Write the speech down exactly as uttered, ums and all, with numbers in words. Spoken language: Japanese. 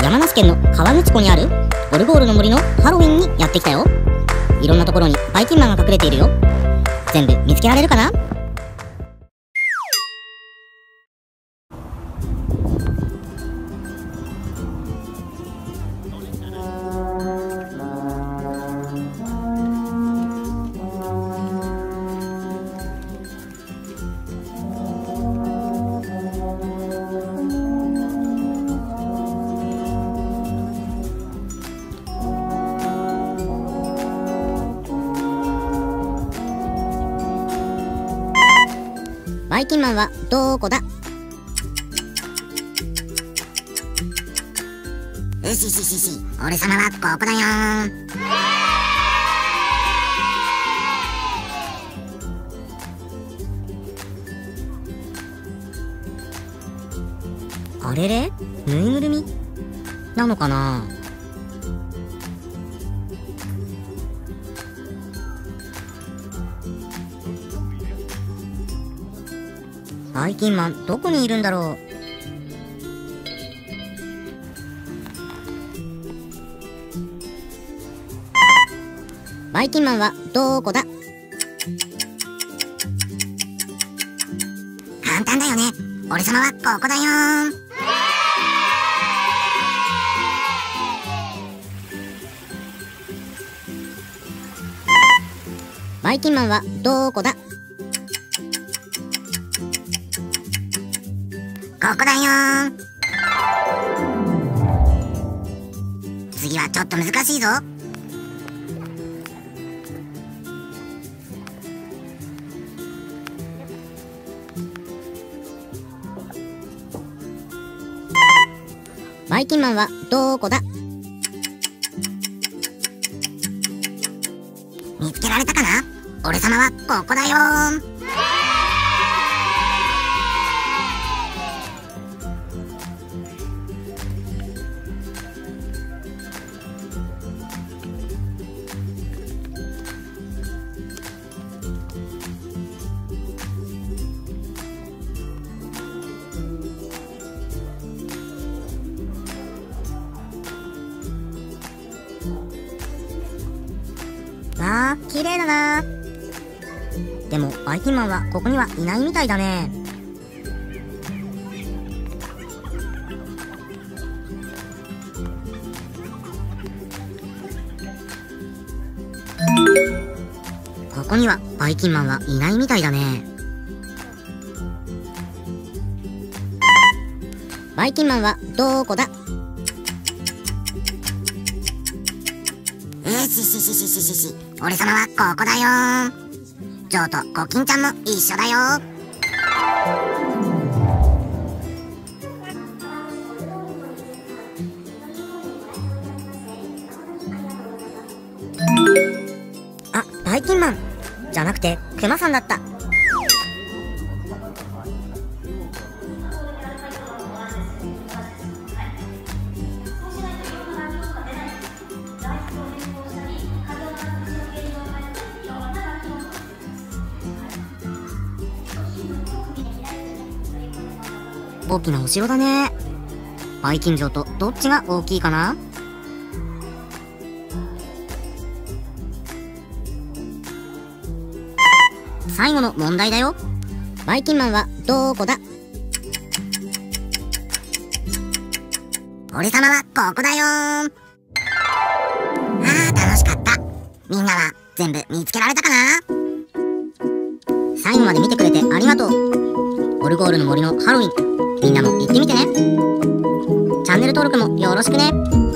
山梨県の河口湖にあるオルゴールの森のハロウィンにやってきたよ。いろんなところにバイキンマンが隠れているよ。全部見つけられるかな？バイキンマンはどこだ？ うしししし、俺様はここだよー。 あれれ？ぬいぐるみなのかな？バイキンマンどこにいるんだろう？バイキンマンはどこだ？ 簡単だよね。俺様はここだよー。 バイキンマンはどこだ？ ここだよー。次はちょっと難しいぞ。 バイキンマンはどこだ？ 見つけられたかな？俺様はここだよー。 わあ、綺麗だな。でもバイキンマンはここにはいないみたいだね。ここにはバイキンマンはいないみたいだね。バイキンマンはどこだ？ えーししししししし、俺様はここだよー。ジョーとコキンちゃんも一緒だよー。 あ、バイキンマンじゃなくてクマさんだった。大きなお城だね。バイキン城とどっちが大きいかな？最後の問題だよ。バイキンマンはどこだ？ 俺様はここだよー。あー、楽しかった。みんなは全部見つけられたかな？ 最後まで見てくれてありがとう。オルゴールの森のハロウィン、みんなも行ってみてね。チャンネル登録もよろしくね。